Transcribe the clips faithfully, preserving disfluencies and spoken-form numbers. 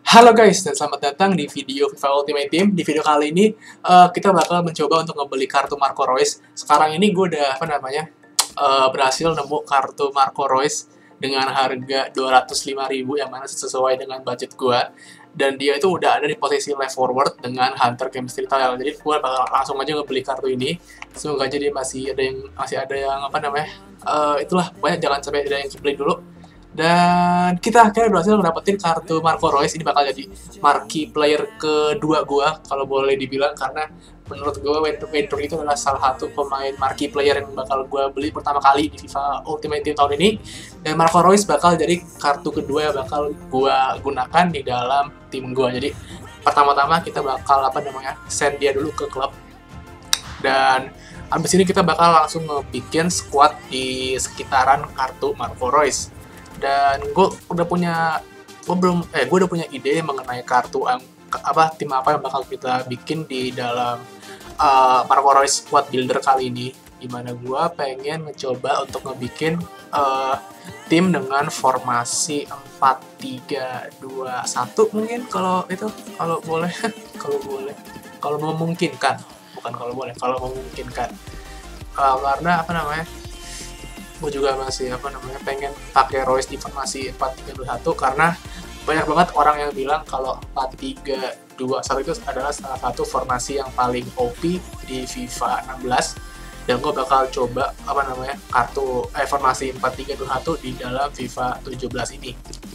Halo guys, dan selamat datang di video FIFA Ultimate Team. Di video kali ini, uh, kita bakal mencoba untuk ngebeli kartu Marco Reus. Sekarang ini gue udah, apa namanya, uh, berhasil nemu kartu Marco Reus dengan harga dua ratus lima ribu, yang mana sesuai dengan budget gue. Dan dia itu udah ada di posisi left forward dengan Hunter Chemistry Tile. Jadi gue bakal langsung aja ngebeli kartu ini. Semoga aja dia masih ada yang, masih ada yang, apa namanya, uh, itulah, pokoknya jangan sampai ada yang beli dulu. Dan kita akhirnya berhasil mendapatkan kartu Marco Reus. Ini bakal jadi marquee player kedua gua kalau boleh dibilang, karena menurut gua Wayne Rooney itu adalah salah satu pemain marquee player yang bakal gua beli pertama kali di FIFA Ultimate Team tahun ini. Dan Marco Reus bakal jadi kartu kedua yang bakal gua gunakan di dalam tim gua. Jadi pertama-tama kita bakal apa namanya send dia dulu ke klub, dan abis ini kita bakal langsung ngebikin squad di sekitaran kartu Marco Reus. Dan gue udah punya, gue belum, eh gue udah punya ide mengenai kartu um, apa tim apa yang bakal kita bikin di dalam uh, Marco Reus Squad Builder kali ini, dimana gue pengen mencoba untuk ngebikin uh, tim dengan formasi empat tiga dua satu mungkin, kalau itu kalau boleh kalau boleh kalau memungkinkan, bukan kalau boleh, kalau memungkinkan, uh, karena apa namanya, gue juga masih apa namanya pengen pakai Reus di formasi empat tiga dua satu, karena banyak banget orang yang bilang kalau empat tiga dua satu itu adalah salah satu formasi yang paling O P di FIFA enam belas, dan gue bakal coba apa namanya kartu eh, formasi empat tiga dua satu di dalam FIFA tujuh belas ini.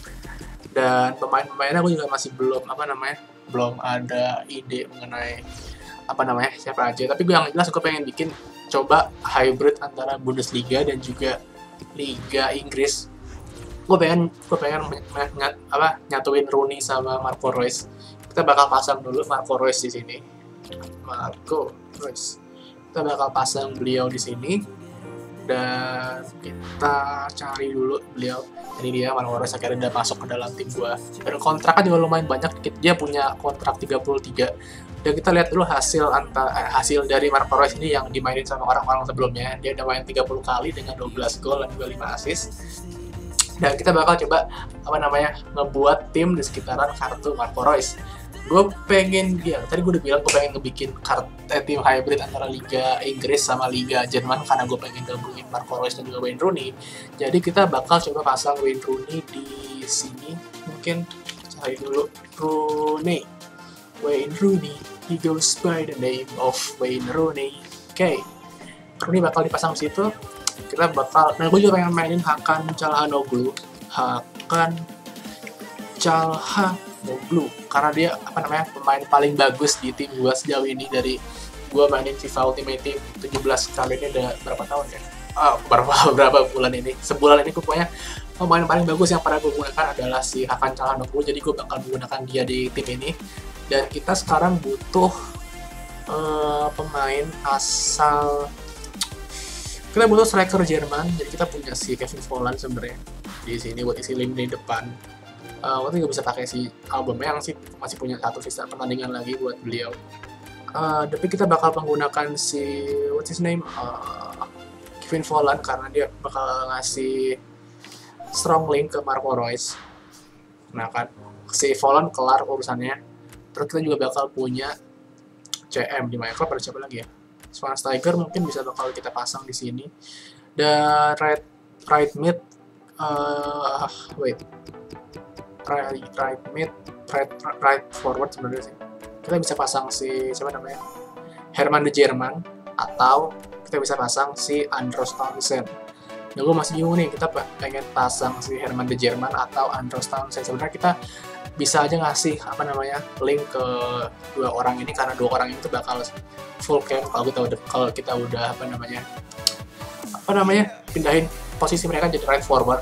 Dan pemain-pemainnya gue juga masih belum apa namanya belum ada ide mengenai apa namanya siapa aja, tapi gue yang jelas gue pengen bikin coba hybrid antara Bundesliga dan juga Liga Inggris. Gue pengen gue pengen nyat, apa nyatuin Rooney sama Marco Reus. Kita bakal pasang dulu Marco Reus di sini. Marco Reus. Kita bakal pasang beliau di sini, dan kita cari dulu beliau. Ini dia Marco Reus akhirnya udah masuk ke dalam tim gue. Dan kontraknya juga lumayan banyak. Dia punya kontrak tiga puluh tiga. Dan kita lihat dulu hasil anta, eh, hasil dari Marco Reus ini yang dimainin sama orang-orang sebelumnya. Dia udah main tiga puluh kali dengan dua belas gol dan juga lima assist. Dan kita bakal coba apa namanya ngebuat tim di sekitaran kartu Marco Reus. Gue pengen ya, tadi gue udah bilang gue pengen ngebikin kartu eh, tim hybrid antara Liga Inggris sama Liga Jerman, karena gue pengen gabungin Marco Reus dan juga Wayne Rooney. Jadi kita bakal coba pasang Wayne Rooney di sini. Mungkin cari dulu Rooney. Wayne Rooney, he goes by the name of Wayne Rooney. Oke, okay. Rooney bakal dipasang di situ. Kita bakal, nah gue juga pengen mainin Hakan Çalhanoğlu, Hakan Çalhanoğlu, karena dia apa namanya pemain paling bagus di tim gue sejauh ini. Dari gue mainin FIFA Ultimate Team tujuh belas kali ini udah berapa tahun ya? Oh, berapa berapa bulan ini? Sebulan ini pokoknya pemain paling bagus yang pernah gue gunakan adalah si Hakan Çalhanoğlu. Jadi gue bakal menggunakan dia di tim ini. Dan kita sekarang butuh uh, pemain asal, kita butuh striker Jerman. Jadi kita punya si Kevin Volland sebenarnya di sini buat isi lini depan. Uh, waktu juga bisa pakai si Aubameyang sih, masih punya satu sisa pertandingan lagi buat beliau. Uh, tapi kita bakal menggunakan si what's his name uh, Kevin Volland, karena dia bakal ngasih strong link ke Marco Reus. Nah kan si Volland kelar urusannya. Terus kita juga bakal punya C M di my club. Ada siapa lagi ya? Schweinsteiger mungkin bisa bakal kita pasang di sini. Dan right right mid, uh, wait, right right mid, right right forward sebenarnya sih. Kita bisa pasang si siapa namanya? Herman de Jerman, atau kita bisa pasang si Andros Townsend. Nah, gue masih bingung nih, kita pengen pasang si Herman de Jerman atau Andros Townsend. Sebenarnya kita bisa aja ngasih apa namanya link ke dua orang ini, karena dua orang itu bakal full camp kalau kita udah kalau kita udah apa namanya apa namanya pindahin posisi mereka jadi right forward.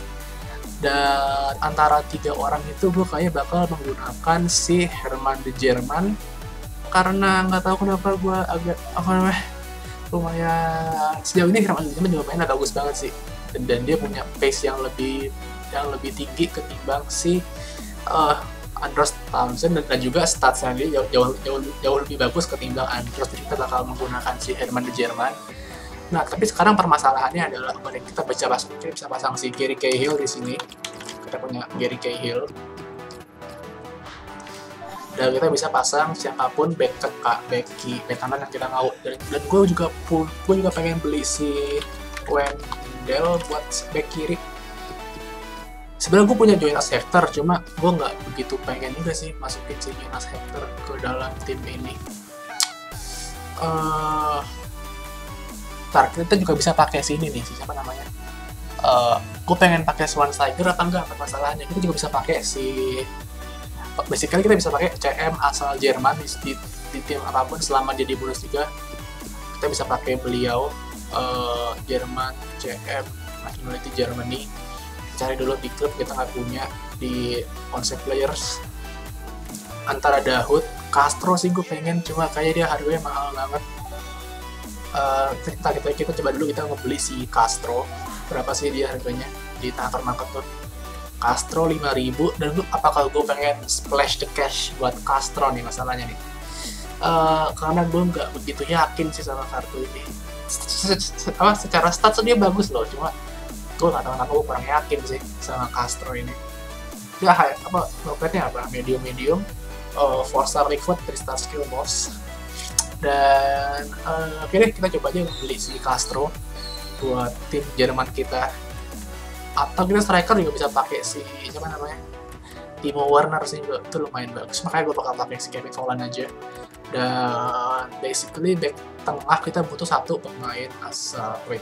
Dan antara tiga orang itu gue kayaknya bakal menggunakan si Herman de Jerman, karena nggak tahu kenapa gue agak apa namanya lumayan sejauh ini Herman de Jerman juga mainnya bagus banget sih, dan, dan dia punya pace yang lebih yang lebih tinggi ketimbang si uh, Andros Townsend, dan, dan juga statsnya dia jauh, jauh, jauh, jauh lebih bagus ketimbang Andros. Jadi kita bakal menggunakan si Herman de Jerman. Nah, tapi sekarang permasalahannya adalah kita baca pasang, kita bisa pasang si Gary Cahill di sini. Kita punya Gary Cahill. Dan kita bisa pasang siapapun back ke back kiri, back kanan yang kita mau. Dan, dan gue juga gue juga pengen beli si Wendell buat back kiri. Sebenarnya gue punya Jonas Hector, cuma gue nggak begitu pengen juga sih masukin si Jonas Hector ke dalam tim ini. Uh, ntar kita juga bisa pakai sini nih, siapa namanya? Uh, gue pengen pakai Schweinsteiger apa enggak? Apa masalahnya? Kita juga bisa pakai si basically kita bisa pakai C M asal Jerman di, di, di tim apapun selama dia di Bundesliga. Kita bisa pakai beliau uh, Jerman C M Nationality Germany. Cari dulu di klub kita nggak punya di konsep players antara Dahoud, Castro sih gue pengen, cuma kayak dia harganya mahal banget. Uh, kita, kita kita coba dulu kita ngebeli si Castro, berapa sih dia harganya di transfer market tuh. Castro lima ribu, dan gue apakah gue pengen splash the cash buat Castro nih masalahnya nih. Uh, karena gue nggak begitu yakin sih sama kartu ini. Apa secara stats dia bagus loh, cuma gue nggak tahu kenapa gue kurang yakin sih sama Castro ini. Ya apa locketnya apa medium medium, uh, four star liquid, three star skill boss. Dan uh, oke deh, kita coba aja beli si Castro buat tim Jerman kita. Atau kita striker juga bisa pakai si siapa namanya, Timo Werner sih, juga itu lumayan bagus, makanya gue bakal pakai si Kevin Volland aja. Dan basically back tengah kita butuh satu pemain asal wait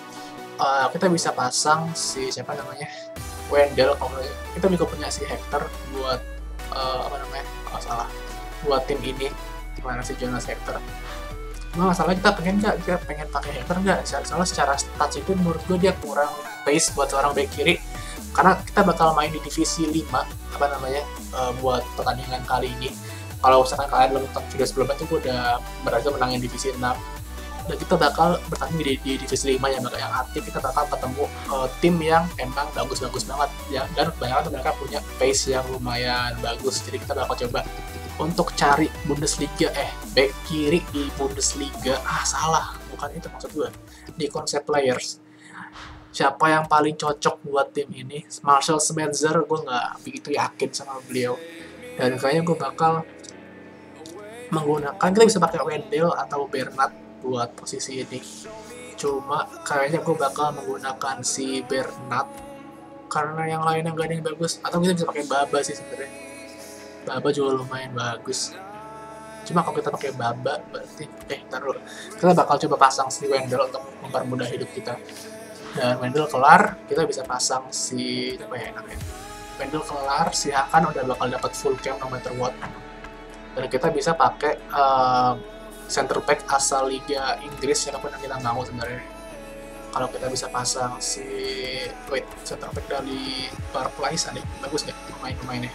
uh, kita bisa pasang si siapa namanya Wendell. Kalau kita juga punya si Hector buat uh, apa namanya oh, salah buat tim ini, dimana si Jonas Hector. Nah, masalahnya kita pengen nggak, kita pengen pakai Hector nggak? Soalnya secara stats itu menurut gue dia kurang pace buat seorang back kiri, karena kita bakal main di divisi lima apa namanya uh, buat pertandingan kali ini. Kalau misalkan kalian belum nonton video sebelumnya tuh gue udah berhasil menangin divisi enam, dan kita bakal bertanding di, di divisi lima yang bakal yang aktif. Kita bakal ketemu uh, tim yang emang bagus-bagus banget ya, dan kebanyakan mereka punya pace yang lumayan bagus. Jadi kita bakal coba untuk cari Bundesliga eh back kiri di Bundesliga. Ah salah, bukan itu maksud gue. Di konsep players, siapa yang paling cocok buat tim ini? Marcel Schmelzer, gue nggak begitu yakin sama beliau. Dan kayaknya gue bakal menggunakan, kita bisa pakai Wendell atau Bernat buat posisi ini. Cuma kayaknya gue bakal menggunakan si Bernat karena yang lainnya nggak ada yang bagus. Atau kita bisa pakai Baba sih sebenarnya. Baba juga lumayan bagus. Cuma kalau kita pakai Baba berarti eh taruh kita bakal coba pasang si Wendell untuk mempermudah hidup kita. Dan Wendell kelar, kita bisa pasang si apa ya namanya? Wendell kelar, si Hakan udah bakal dapat full camp no matter what. Dan kita bisa pakai uh, center back asal Liga Inggris siapapun yang kita mau sebenarnya. Kalau kita bisa pasang si wait center back dari Barclays ada bagus nggak pemain-pemainnya?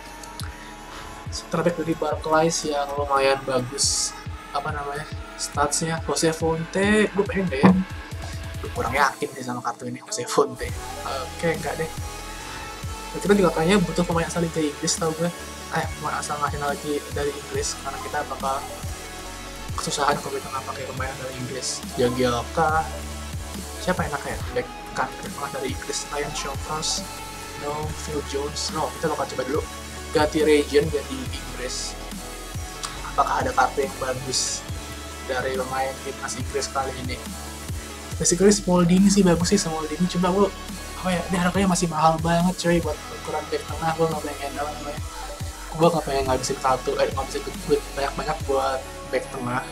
Center back dari Barclays yang lumayan bagus apa namanya statsnya, Jose Fonte. Gue pengen deh, gue kurang yakin sih sama kartu ini Jose Fonte. Oke enggak deh. Kita juga kayaknya butuh pemain asal Liga Inggris tau gue. Eh pemain asal nasional lagi dari Inggris, karena kita bakal kesusahan kalau kita nggak pakai pemain dari Inggris. Jagielka, siapa enaknya? Back kanan pemain dari Inggris, Ryan Shawcross, no, Phil Jones. No, kita bakal coba dulu ganti region jadi Inggris. Apakah ada kartu yang bagus dari pemain timnas Inggris kali ini? Basically Smalling sih bagus sih, Smalling, cuma gue apa ya, ini harganya masih mahal banget coy buat ukuran back tengah. Gue nggak pengen apa namanya, gue nggak pengen ngabisin kartu, eh ngabisin duit banyak-banyak buat back tengah.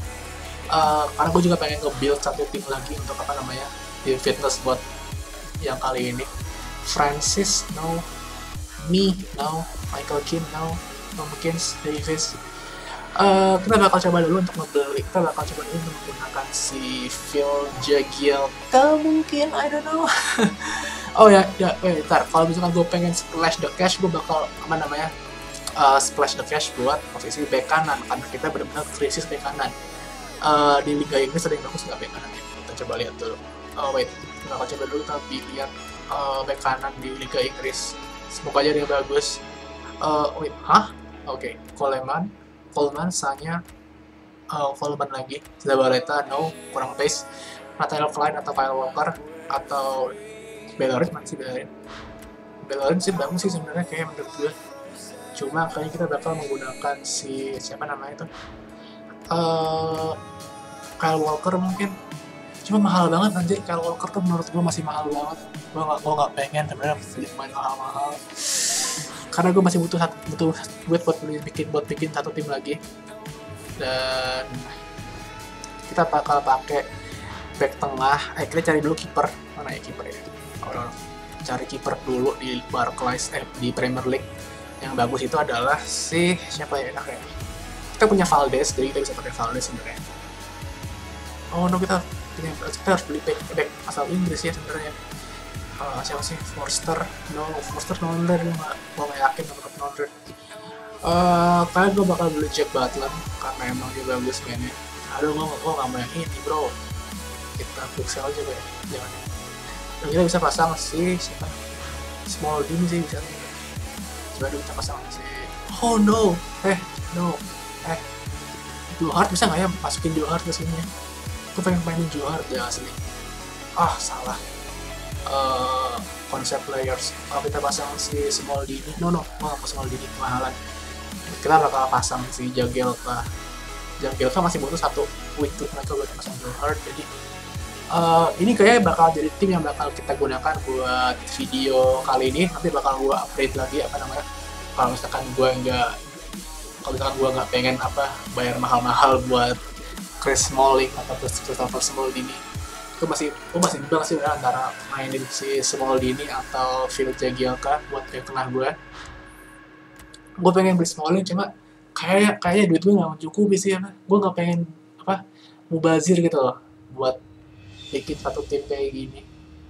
Uh, karena gue juga pengen nge-build satu tim lagi untuk apa namanya tim fitness buat yang kali ini. Francis no, me no, Michael Keane no, mungkin Davis. Uh, kita bakal coba dulu untuk ngebeli, kita bakal coba dulu untuk menggunakan si Phil Jagielka mungkin, I don't know. Oh ya, ya, wait, ntar kalau misalkan gue pengen splash the cash, gue bakal apa namanya uh, splash the cash buat posisi back kanan, karena kita benar-benar krisis back kanan. Uh, di Liga Inggris ada yang bagus nggak back kanan ya? Kita coba lihat dulu. Oh wait, kita bakal coba dulu tapi lihat uh, back kanan di Liga Inggris. Semoga aja dia bagus. Uh, wait, hah? Oke, okay. Coleman, Coleman, Sanya, uh, Coleman lagi, Zabaleta, no, kurang pace. Nathaniel Klein atau Kyle Walker atau Bellerin, mana sih Bellerin? Bellerin sih bagus sih sebenarnya kayak menurut gue. Cuma kayaknya kita bakal menggunakan si siapa namanya itu, uh, Kyle Walker mungkin. Cuma mahal banget anjir, Kyle Walker tuh menurut gue masih mahal banget. Gue gak, gue gak pengen sebenarnya beli main mahal-mahal, karena gue masih butuh satu, butuh duit buat beli bikin buat bikin satu tim lagi. Dan kita bakal pakai back tengah. Eh kita cari dulu kiper, mana ya kiper ya? Oh, cari kiper dulu di Barclays, eh di Premier League. Yang bagus itu adalah si siapa ya enaknya? Kita punya Valdes, jadi kita bisa pakai Valdes sebenarnya. Oh no, kita kita harus beli back, back asal Inggris ya sebenarnya. Uh, siapa sih? Forster? No, Forster non-red, gue gak, gue gak yakin sama non-red. Uh, kayaknya gue bakal beli Jack Butland karena emang dia bagus mainnya. Aduh, gue gue gak mau yang ini bro. Kita pixel aja ya, jangan. Dan kita bisa pasang si siapa? Small Dean sih bisa. Coba dulu kita pasang si. Oh no, eh no, eh Blue Heart bisa nggak ya masukin Blue Heart ke sini? Aku pengen mainin Blue Heart ya asli. Ah salah. Uh, konsep players. Kalau kita pasang si Small Dean, no no, mau oh, Small Dean mahalan. Kita bakal pasang si Jagielka. Jagielka masih butuh satu week tuh mereka buat pasang Blue Heart, jadi Uh, ini kayaknya bakal jadi tim yang bakal kita gunakan buat video kali ini. Nanti bakal gue update lagi apa namanya. Kalau misalkan gue nggak, kalau misalkan gue nggak pengen apa bayar mahal-mahal buat Chris Smalling atau Christopher Smalling ini, itu masih, gue masih bimbang sih ya, antara mainin si Smalling ini atau Phil Jagielka buat kayak tengah gue. Gue pengen beli Smalling, cuma kayak kayaknya duit gue nggak mencukupi sih ya. Gue nggak pengen apa mubazir gitu loh buat bikin satu tim kayak gini.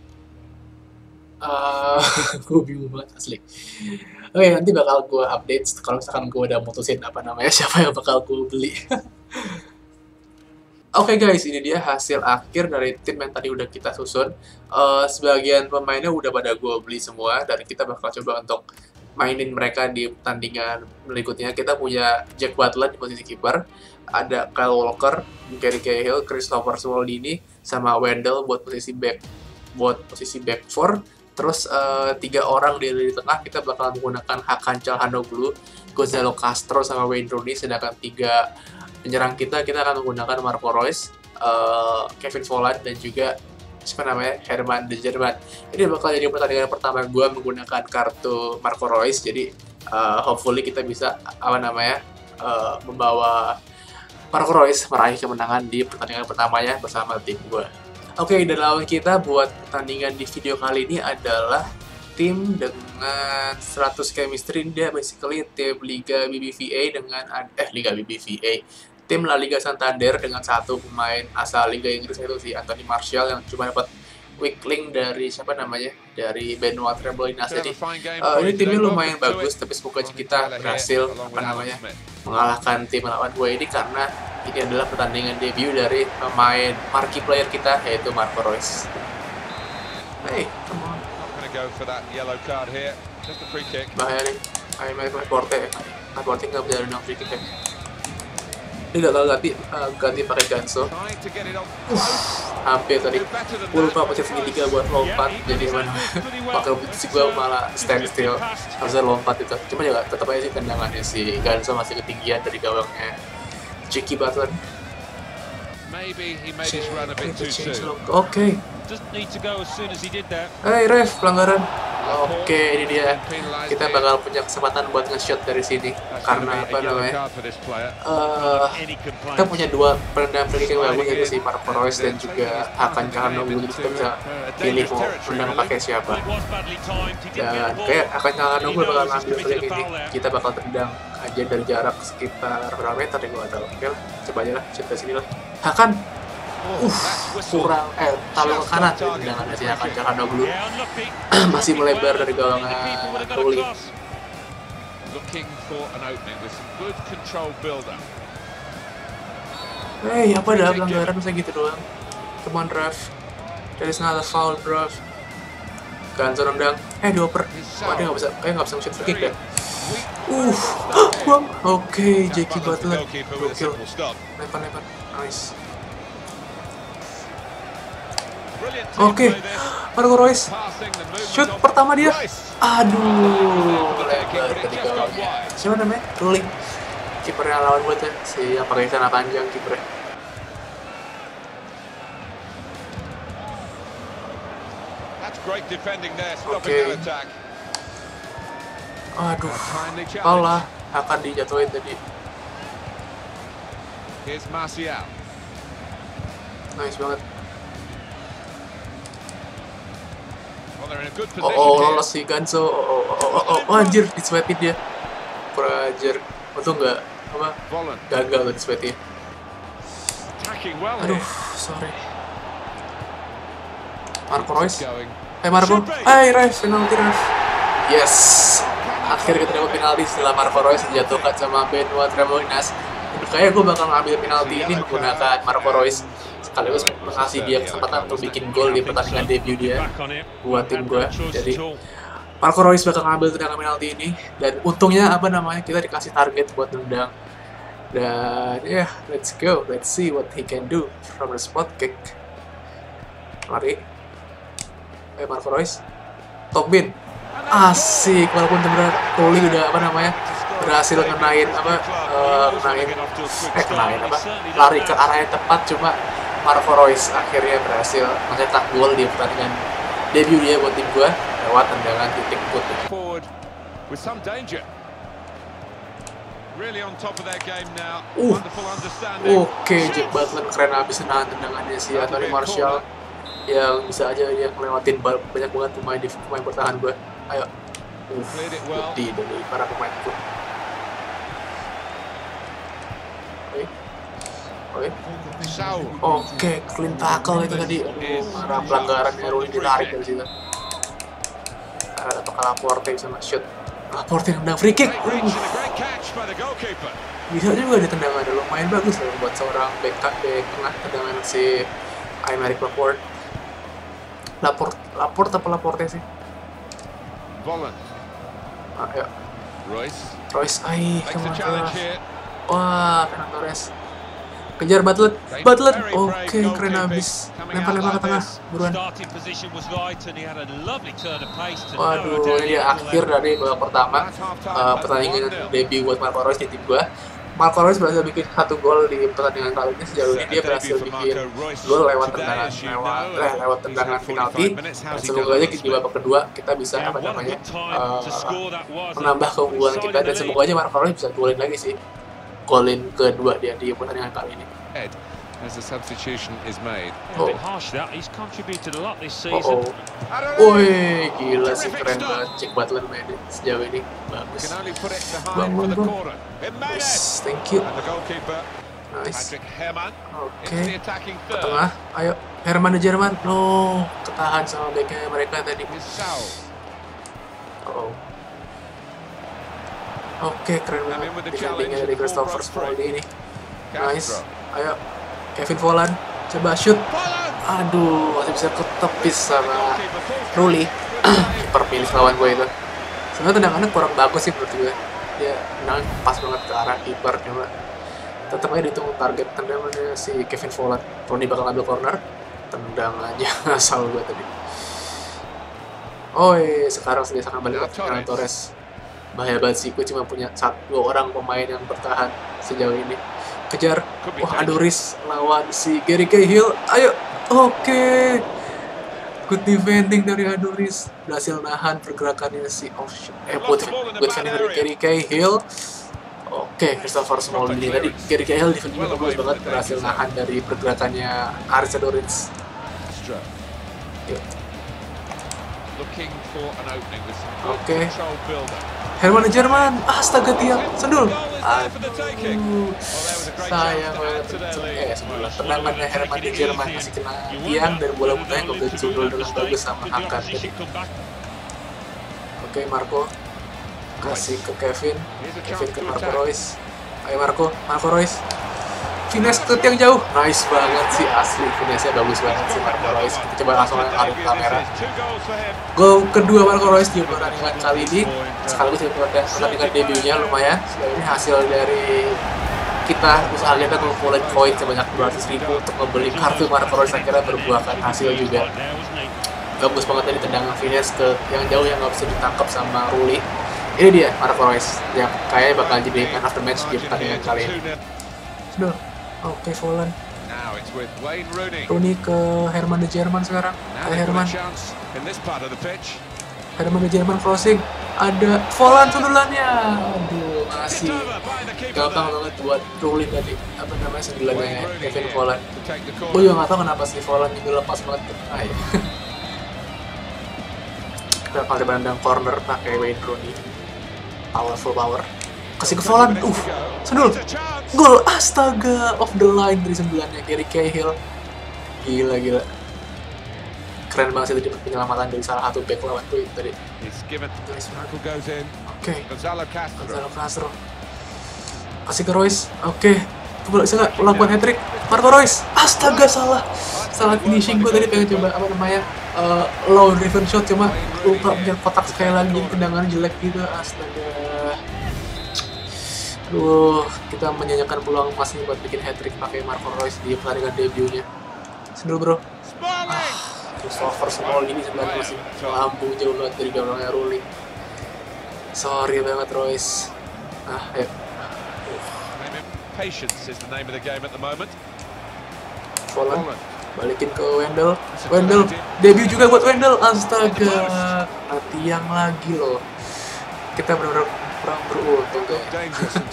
Uh, gue bingung banget asli. Oke, okay, nanti bakal gue update kalau misalkan gue udah mutusin apa namanya siapa yang bakal gue beli. Oke okay guys, ini dia hasil akhir dari tim yang tadi udah kita susun. Uh, sebagian pemainnya udah pada gue beli semua, dan kita bakal coba untuk mainin mereka di pertandingan berikutnya. Kita punya Jack Butland di posisi kiper, ada Kyle Walker, Gary Cahill, Christopher Smalling, sama Wendell buat posisi back, buat posisi back four. Terus uh, tiga orang di lini tengah kita bakal menggunakan Hakan Çalhanoğlu, Gonzalo Castro, sama Wayne Rooney. Sedangkan tiga penyerang kita kita akan menggunakan Marco Reus, uh, Kevin Volland, dan juga siapa namanya Herman de Jerman. Ini bakal jadi pertandingan pertama gue menggunakan kartu Marco Reus. Jadi uh, hopefully kita bisa apa namanya uh, membawa Marco Reus meraih kemenangan di pertandingan pertamanya bersama tim gue. Oke, okay, dan lawan kita buat pertandingan di video kali ini adalah tim dengan seratus chemistry. Dia basically tim Liga B B V A dengan eh Liga B B V A. Tim La Liga Santander dengan satu pemain asal Liga Inggris, itu si Anthony Martial, yang cuma dapat weak link dari siapa namanya dari Benoit Trembolinas. Jadi uh, ini timnya lumayan bagus, tapi semoga kita berhasil apa namanya mengalahkan tim lawan gue ini, karena ini adalah pertandingan debut dari pemain marquee player kita, yaitu Marco Reus. Hey, come on. Bahaya nih, ayo main Porte, Porte nggak bisa nendang free kick ya. Ini gagal ganti, uh, ganti pakai Ganso. Uh, hampir tadi. Gue lupa pencet segitiga buat lompat, jadi mana pakai si gue malah stand still. Harusnya lompat itu. Cuma ya tetap aja sih tendangannya si Ganso masih ketinggian dari gawangnya Jackie Butland. Oke. Hey ref, pelanggaran. Oke, okay, ini dia. Kita bakal punya kesempatan buat nge-shot dari sini. Karena apa namanya? Uh, kita punya dua penendang free kick yang bagus, yaitu si Marco Reus dan juga Hakan Çalhanoğlu. Jadi kita bisa pilih mau menendang pakai siapa. Dan kayak Hakan Çalhanoğlu bakal ngambil free kick ini. Kita bakal tendang aja dari jarak sekitar berapa meter ya, gue gak tau. Oke lah, coba aja lah, shoot dari sini lah. Hakan! Uh, kurang, eh, taruh ke kanan dengan si Hakan Çalhanoğlu. Masih melebar dari gawangnya Ruli. Hei, apa dah pelanggaran bisa gitu doang. Come on, ref. There is not a foul, bro. Ganso nendang. Eh, dioper. Wah, dia nggak bisa, kayak nggak bisa shoot free kick deh. Uh, bang. Oke, Jackie Butland. Gokil. Lepan-lepan. Nice. Oke, Marco Reus. Shoot pertama dia. Aduh, lebar tadi gawangnya. Siapa namanya? Ruli. Kipernya lawan buat ya. Si yang pakai celana panjang kipernya. Oke. Aduh, kalah akan dijatuhin tadi. Nice banget. Oh, oh lolos si Ganso. Oh, oh, oh, oh, oh, oh anjir, disweatin dia. Prajer. Untung nggak apa? Gagal tuh disweatin. Aduh, sorry. Marco Reus. Eh Marco. Eh Reus, penalti Reus. Yes. Akhirnya kita dapat penalti setelah Marco Reus dijatuhkan sama Benoit Tremolinas. Kayaknya gue bakal ngambil penalti ini menggunakan Marco Reus. Sekaligus mengasih dia kesempatan untuk bikin gol di pertandingan debut dia buat tim gue. Jadi Marco Reus bakal ngambil tendangan penalti ini, dan untungnya apa namanya kita dikasih target buat tendang. Dan ya, yeah, let's go, let's see what he can do from the spot kick. Mari, eh Marco Reus, top bin, asik. Walaupun sebenarnya Ruli udah apa namanya berhasil ngenain apa, uh, ngenain, eh kenain apa, lari ke arah yang tepat, cuma Marco Reus akhirnya berhasil mencetak gol di pertandingan debut dia buat tim gua lewat tendangan titik putih. Uh, oke, okay, Jack Butland keren abis nahan tendangannya si Anthony Martial yang bisa aja dia ngelewatin banyak banget pemain di pemain bertahan gua. Ayo, uh, putih dari para pemain gua. Oke, oke, clean tackle itu tadi. Aduh, marah pelanggaran Ruli ditarik dari situ. Ada apakah Laporte bisa nge-shoot? Laporte nendang free kick. Uh. Bisa juga di tendangan, lumayan bagus loh buat seorang back back tengah tendangan si Aymeric Laporte. Laporte, Laporte apa Laporte sih? Ah, ya. Reus, ay, kemana? Wah, Fernando Torres. Kejar Butland, Butland, oke, okay, keren abis. Lempar-lempar ke tengah, buruan. Waduh, ini akhir dari babak pertama uh, pertandingan debut buat Marco Reus di tim gua. Marco Reus berhasil bikin satu gol di pertandingan kali ini. Sejauh ini dia berhasil bikin gol lewat tendangan lewat eh, lewat tendangan penalti. Dan semoga aja di babak kedua kita bisa apa namanya uh, menambah keunggulan kita, dan semoga aja Marco Reus bisa golin lagi sih. Golin kedua dia di pertandingan kali ini. Oh. Oh, oh. Woi, gila sih, keren banget Jack Butland main sejauh ini. Bagus. Bang, bang, bang. Nice, thank you. Nice. Oke, okay. Ke tengah. Ayo, Herman de Jerman. No, ketahan sama backnya mereka tadi. Oh. Oke, okay, keren banget defendingnya dari Christopher Smoldy ini. Nice. Ayo, Kevin Volland, coba shoot. Aduh, masih bisa ketepis sama Ruli. Kiper pilih lawan gue itu. Sebenarnya tendangannya kurang bagus sih menurut gue. Dia tendangan pas banget ke arah kiper, cuma tetap aja dihitung target tendangannya si Kevin Volland. Ruli bakal ngambil corner, tendangannya asal gue tadi. Oh, sekarang sudah sangat balik Fernando Torres. Bahaya banget sih, gue cuma punya satu dua orang pemain yang bertahan sejauh ini. Kejar, wah Adoris lawan si Gary Cahill. Ayo, oke, okay. Good defending dari Adoris, berhasil nahan pergerakannya si offshot. Eh, good, good defending dari Gary Cahill. Oke, okay, Christopher Smoldy tadi Gary Cahill defendingnya bagus banget, berhasil nahan dari pergerakannya Aris Adoris. Yuk. Oke, okay. Herman de Jerman, astaga tiang, sendul. Aduh, sayang banget. Eh, sebelah tendangannya Herman de Jerman masih kena tiang dan bola putihnya kemudian sundul dengan bagus sama Hakan tadi. Oke, okay, Marco kasih ke Kevin, Kevin ke Marco Reus. Ayo Marco, Marco Reus. Finesse ke tiang jauh, nice banget sih, asli finesse-nya bagus banget sih Marco Reus. Kita coba langsung lihat kamera. Gol kedua Marco Reus di pertandingan kali ini, sekaligus di pertandingan debutnya lumayan. Selain ini hasil dari kita usaha kita ngumpulin koin sebanyak dua ratus ribu untuk membeli kartu Marco Reus, akhirnya berbuahkan hasil juga. Bagus banget tadi tendangan finish ke yang jauh yang nggak bisa ditangkap sama Rulli. Ini dia Marco Reus yang kayaknya bakal jadi man of the match di pertandingan kali ini. Sudah, oke okay, Volland. Rooney ke Herman de Jerman sekarang. Ke Herman. Herman de Jerman crossing. Ada Volland sundulannya. Aduh, masih gampang banget buat Rulli tadi. Apa namanya sundulannya Kevin Volland. Gue juga nggak tahu kenapa sih Volland juga lepas banget. Ah, ya. Kita bakal dipandang corner pakai Wayne Rooney. Powerful power. Kasih ke Volland. Uh, sundul. Gol, astaga, off the line dari sundulannya Gary Cahill. Gila gila. Keren banget sih tadi penyelamatan dari salah satu back lawan tuh tadi. Oke, okay. Gonzalo Castro. Kasih ke Reus. Oke. Okay. Bisa nggak melakukan hat-trick? Marco Reus. Astaga, salah. Salah finishing gue tadi pengen coba apa namanya uh, low driven shot, cuma lupa punya kotak sekali lagi, tendangan jelek gitu. Astaga. Aduh, kita menyanyikan peluang emas nih buat bikin hat-trick pakai Marco Reus di pertandingan debutnya. Sendul bro. Ah, Christopher Smalling ini sebenarnya masih lambung jauh banget dari gawangnya Rulli. Sorry banget Reus. Ah, ayo. Volland balikin ke Wendell. Wendell debut juga buat Wendell. Astaga, tiang lagi loh. Kita benar-benar kurang beruntung kayak.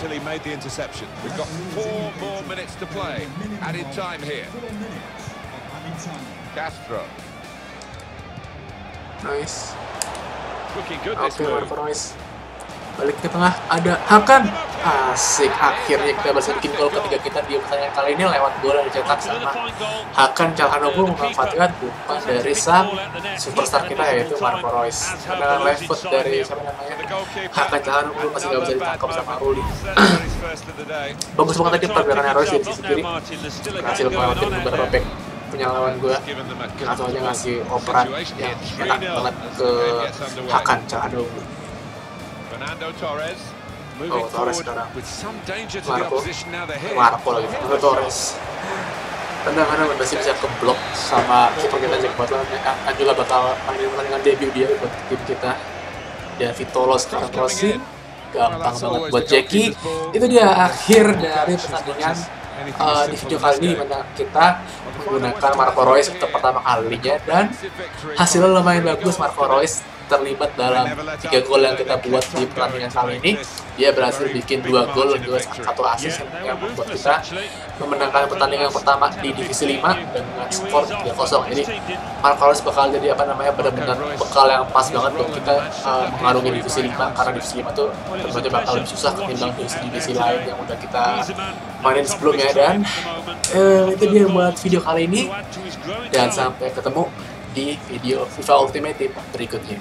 Nice. Oke, okay, Marco Reus balik ke tengah, ada Hakan. Asik, akhirnya kita bisa bikin gol ketiga kita di pertandingan kali ini lewat gol yang dicetak sama Hakan Calhanoglu memanfaatkan umpan dari sang superstar kita yaitu Marco Reus. Dengan left foot dari siapa namanya Hakan Calhanoglu masih nggak bisa ditangkap sama Rulli. Bagus banget tadi pergerakan Reus di sisi kiri, berhasil melewati beberapa back punya lawan gue. Langsung aja ngasih operan yang enak banget ke Hakan Calhanoglu. Oh, Torres sekarang. Marco. Marco lagi. Marco Torres. Tendangannya masih bisa keblok sama kiper kita Jack Butler. Kan juga bakal panggil pertandingan debut dia buat tim kita. Dan Vitolo sekarang crossing. Gampang banget buat Jackie. Itu dia akhir dari pertandingan uh, di video kali ini, dimana kita menggunakan Marco Reus untuk pertama kalinya, dan hasilnya lumayan bagus. Marco Reus terlibat dalam tiga gol yang kita buat di pertandingan kali ini. Dia berhasil bikin dua gol dan juga satu assist yang membuat kita memenangkan pertandingan pertama di divisi lima dengan skor tiga kosong. Jadi Marco Reus bakal jadi apa namanya benar-benar bekal yang pas banget buat kita uh, mengarungi divisi lima, karena divisi lima tuh tentunya bakal lebih susah ketimbang divisi-divisi lain yang udah kita mainin sebelumnya. Dan uh, itu dia buat video kali ini, dan sampai ketemu di video FIFA Ultimate Team berikutnya.